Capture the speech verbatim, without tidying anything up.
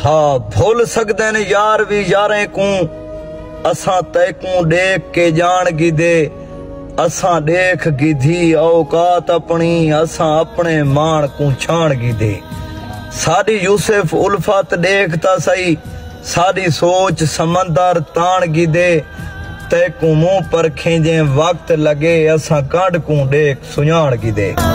हाँ भूल सकते ने यार भी यारें को असा तैकू देख के जान गिदे असा देख गिधी औकात अपनी असा अपने मान को छान गिदे साडी यूसुफ उल्फत देखता सही साडी सोच समंदर तान गिदे तैकू मुंह पर खेजे वक्त लगे असा कांड को देख सुजान गिदे।